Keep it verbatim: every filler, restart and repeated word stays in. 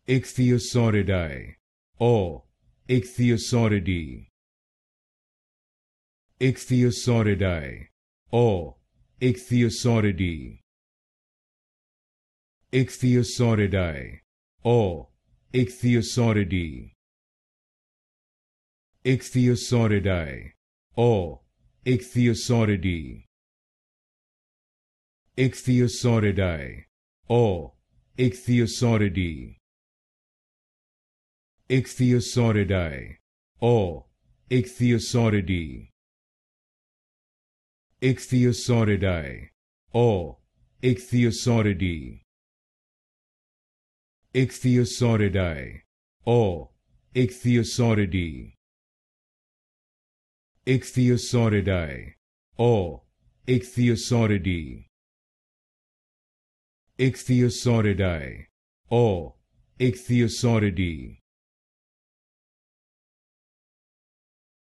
Ichthyosauridae or Ichthyosauridae. Ichthyosauridae or Ichthyosauridae. Ichthyosauridae or Ichthyosauridae. Ichthyosauridae or Ichthyosauridae. Ichthyosauridae or Ichthyosauridae. Ichthyosauridae or Ichthyosauridae. Ichthyosauridae or Ichthyosauridae. Ichthyosauridae or Ichthyosauridae. Ichthyosauridae or Ichthyosauridae. Ichthyosauridae or Ichthyosauridae.